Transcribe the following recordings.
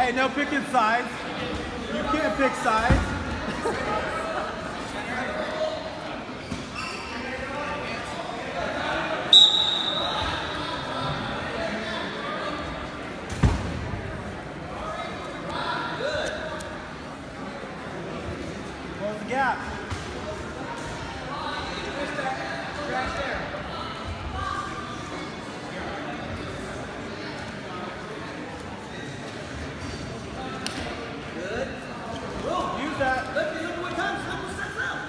Hey, no picking sides. You can't pick sides. Close the gap. Use that. Look what comes. Look what sets up.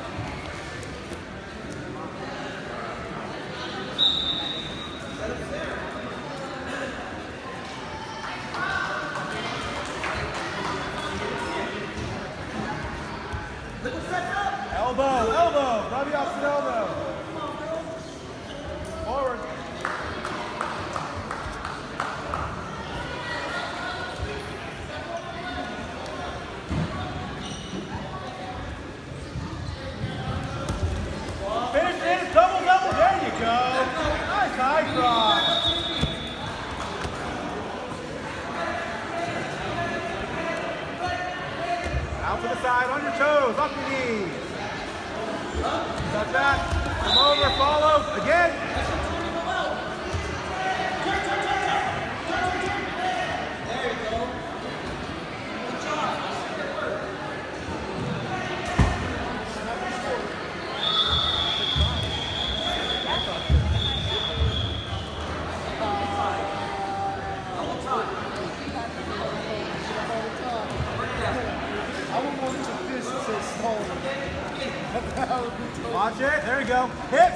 Look what sets up. Elbow. Grab the opposite elbow. Forward. Finish, double, there you go. Nice high cross. Out to the side, on your toes, off your knees. Touch that, come over, follow, again. There you go. Good job. Watch it, there you go. Hit.